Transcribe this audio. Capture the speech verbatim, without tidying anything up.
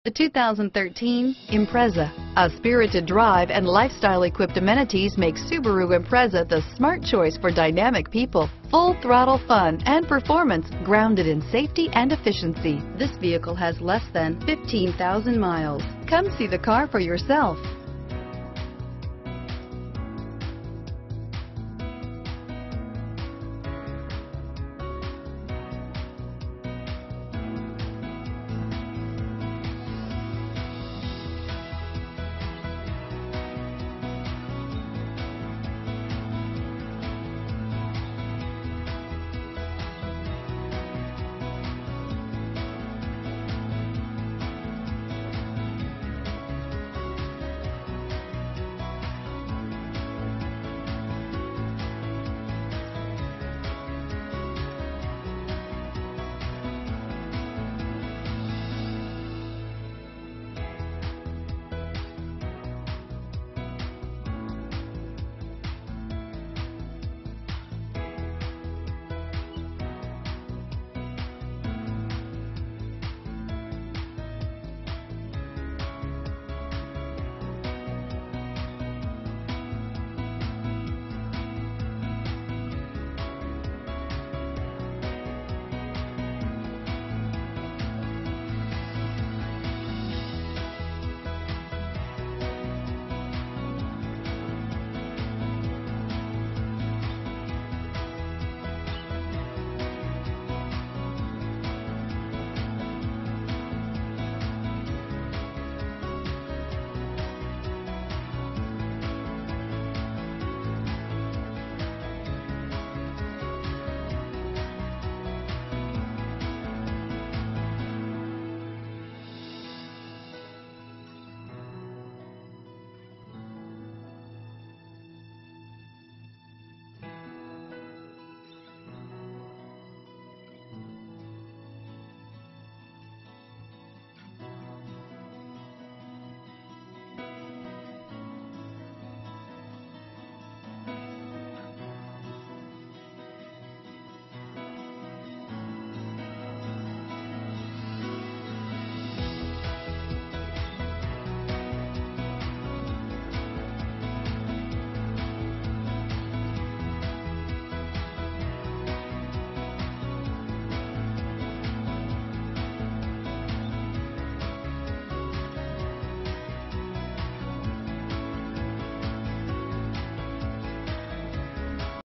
The two thousand thirteen Impreza. A spirited drive and lifestyle-equipped amenities make Subaru Impreza the smart choice for dynamic people. Full throttle fun and performance grounded in safety and efficiency. This vehicle has less than fifteen thousand miles. Come see the car for yourself.